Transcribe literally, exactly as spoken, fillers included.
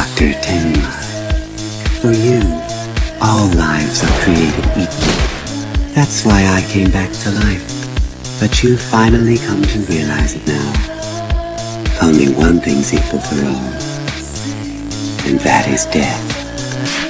Doctor Tenma, for you, all lives are created equal. That's why I came back to life. But you've finally come to realize it now. Only one thing's equal for all, and that is death.